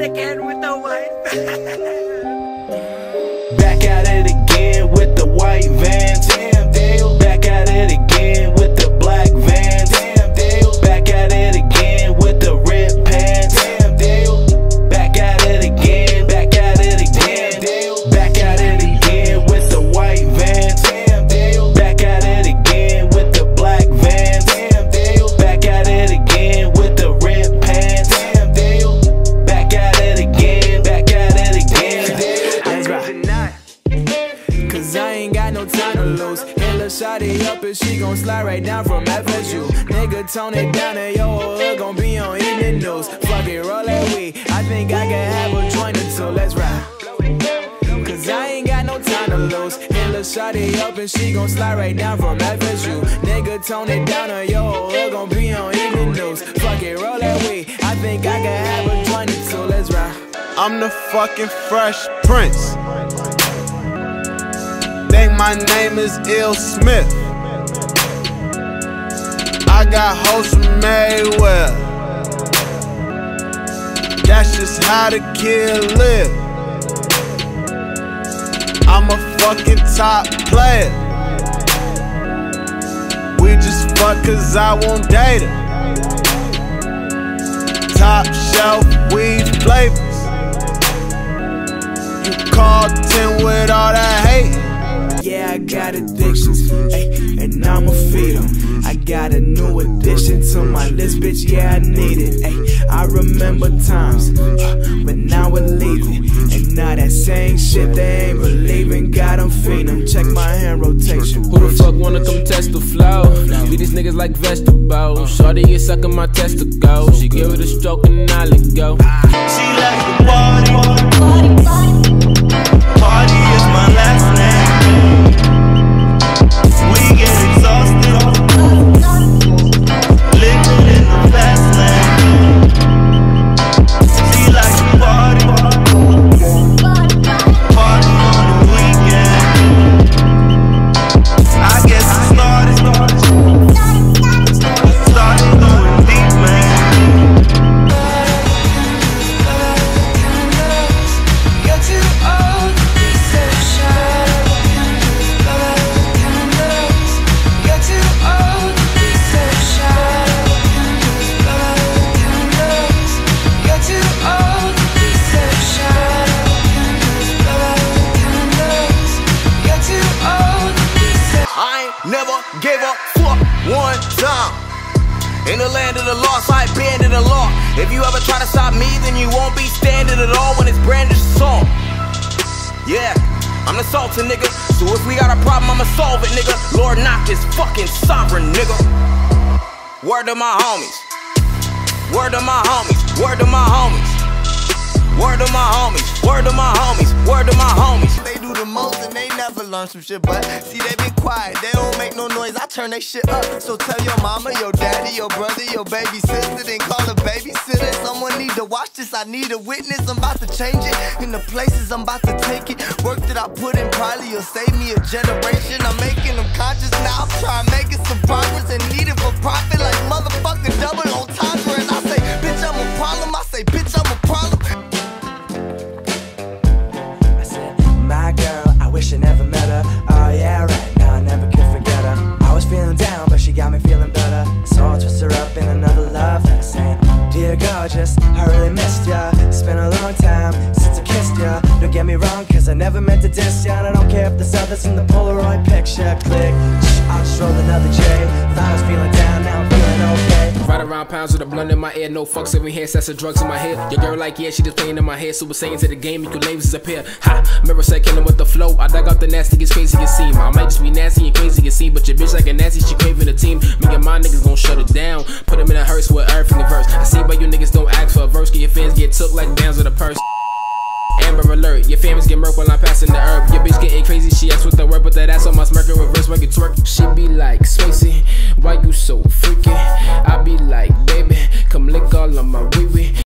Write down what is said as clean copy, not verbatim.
it again with the white van. Back at it again with the white van. Damn deal. Back at it again with the black van. Damn deal. Back at it again with the red pants. Damn deal. Back at it again. Back at it again. Deal. Back at it again with the white van. Damn deal. Back at it again with the black van. Damn deal. Back at it again with the red pants. Damn deal. Back at it again. Back at it again. Cause I ain't got no time to lose. Hit lil' shawty up and she gon' slide right down from FSU. Nigga, tone it down and yo hood gon' be on evening news. Fuck it, roll that weed. I think I can have a joint or two, let's ride. Cause I ain't got no time to lose. Hit lil' shawty up and she gon' slide right down from FSU. Nigga, tone it down and yo hood gon' be on evening news. Fuck it, roll that weed. I think I can have a joint or two, let's ride. I'm the fucking Fresh Prince. Think my name is Ill Smith. I got hoes from everywhere. That's just how the kid live. I'm a fucking top player. We just fuck cause I won't date her. Top shelf weed flavors. You call 10 with all that hate. Yeah, I got addictions, ayy, and I'ma feed them. I got a new addition to my list, bitch, yeah, I need it, ayy. I remember times, but now we're leaving. And now that same shit, they ain't believing. Got them fiending, check my hand rotation. Who the fuck wanna come test the flow? Leave these niggas like vegetables. Shorty is sucking my testicles. She give it a stroke and I let go. She like the party. Party is my last name. We get exhausted, living in the fast lane. She like to party, party on the weekend. I guess it started going deep, man. You're too old to be so shy. Never gave a fuck one time. In the land of the lost, I abandoned the law. If you ever try to stop me, then you won't be standing at all when it's brandished assault. Yeah, I'm the Sultan, nigga. So if we got a problem, I'ma solve it, nigga. Lord Knock is fucking sovereign, nigga. Word to my homies. Word to my homies. Word to my homies. Word to my homies. Word to my homies. Word to my homies. They do the most and they never learn some shit, but see they be quiet, they don't make no noise, I turn they shit up. So tell your mama, your daddy, your brother, your baby sister, then call a babysitter. Someone need to watch this, I need a witness. I'm about to change it, in the places I'm about to take it. Work that I put in probably will save me a generation. I'm making them conscious now, try making some progress and need it for profit like motherfucking double entendre. And I say, bitch, I'm a problem, I say, bitch, I'm a problem. My girl, I wish I never met her. Oh yeah, right now I never could forget her. I was feeling down, but she got me feeling better. So I'll twist her up in another love letter saying, dear gorgeous, I really missed ya. It's been a long time since I kissed ya. Don't get me wrong, cause I never meant to diss ya. And I don't care if there's others in the Polaroid picture. Click, I'll just roll another J. If I was feeling down, now I'm feeling okay. Ride around pounds with a blunt in my ear, no fucks every hand, sets of drugs in my head. Your girl like, yeah, she just playing in my head. Super Saiyan to the game, you can labels disappear. Ha, mirror set killing with the flow. I dug out the nastiest, craziest seam. I might just be nasty and crazy as seem, but your bitch like a nasty, she craving a team. Me and my niggas gon' shut it down. Put them in a hearse with everything in verse. I see why you niggas don't ask for a verse, get your fans get took like downs with a purse. Amber alert, your family's get murk while I'm passing the herb. Your bitch getting crazy, she asks with the word, but that ass on my smirking reverse like it twerk. She be like, Swayze, why you so freaky? I be like, baby, come lick all of my wee wee.